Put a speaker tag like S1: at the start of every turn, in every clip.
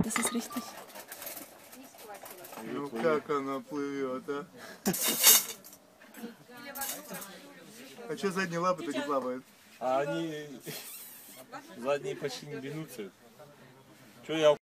S1: Das ist richtig.
S2: Ну как она плывет, а? А что задние лапы-то не плавают?
S3: А они задние почти не бьются. Что я...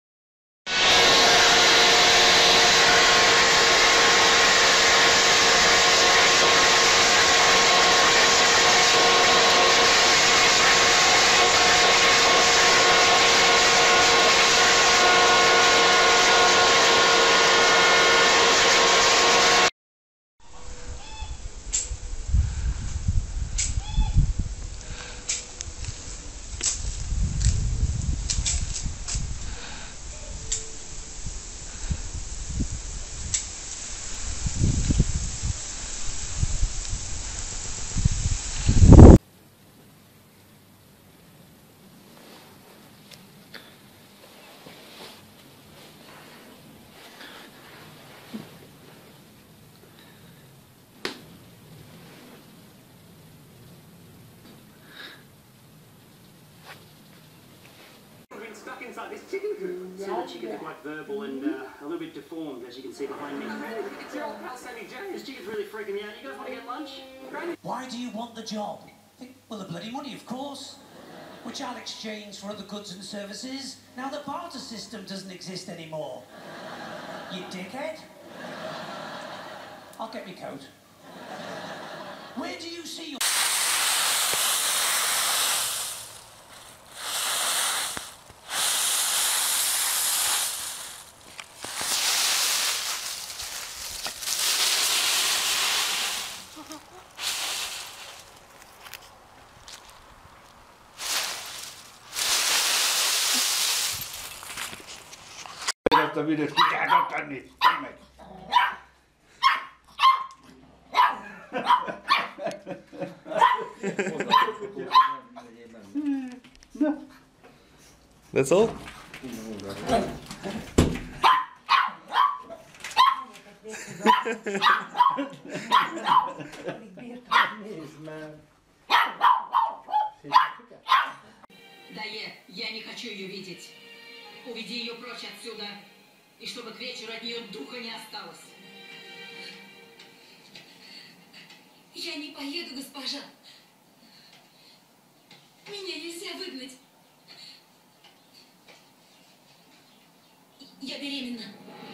S4: Stuck inside this chicken coop. So the chickens are quite verbal and a little bit deformed, as you can see behind me. It's your old pal Sammy J. This chicken's really freaking me out. You guys want to get lunch?
S5: Why do you want the job? Well, the bloody money, of course. Which I'll exchange for other goods and services. Now the barter system doesn't exist anymore. You dickhead. I'll get my coat. Where do you see your...
S3: That's all?
S6: Дае, я не хочу ее видеть. Уведи ее прочь отсюда, и чтобы к вечеру от нее духа не осталось.
S7: Я не поеду, госпожа. Меня нельзя выгнать. Я беременна.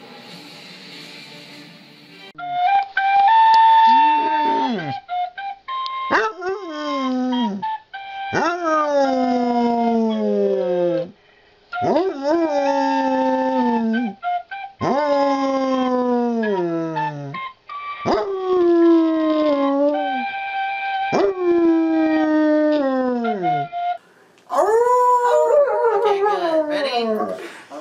S8: Okay, good. Ready?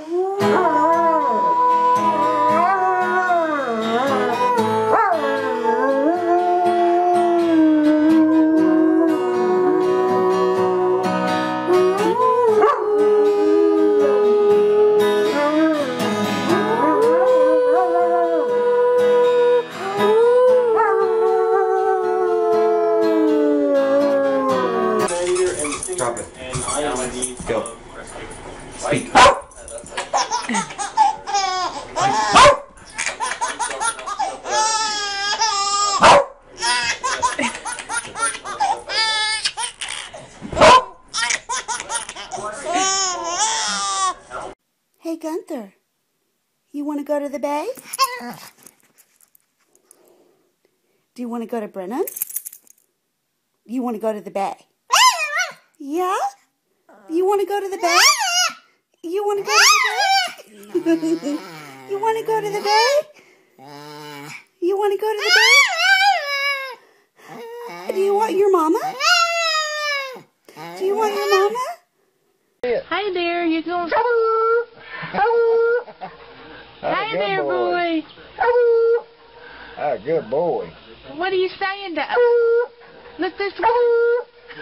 S2: Drop it. Go. Speak.
S1: Hey, Gunther, you want to go to the bay? Do you want to go to Brennan? You want to go to the bay? Yeah? You want to go to the bay? You want to go to the bay? You want to go to the bay? You want to go to the bay? Do you want your mama? Do you want your mama?
S9: Hi there, you going? Hi there, boy.
S2: Good boy.
S9: What are you saying to? Look this way.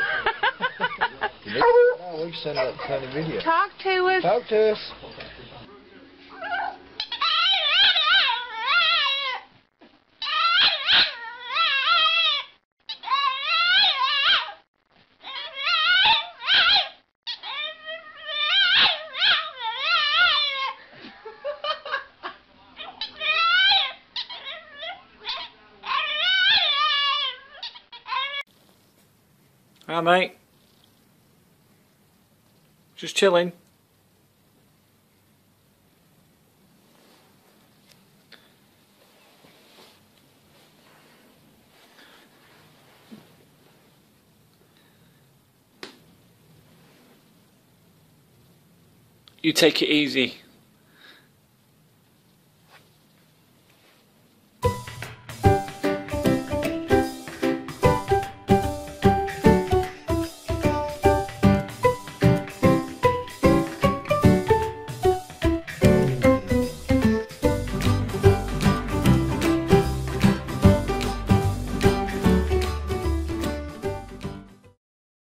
S2: No, we can send that funny video.
S9: Talk to us.
S2: Talk to us.
S10: Hi, mate. Just chilling. You take it easy.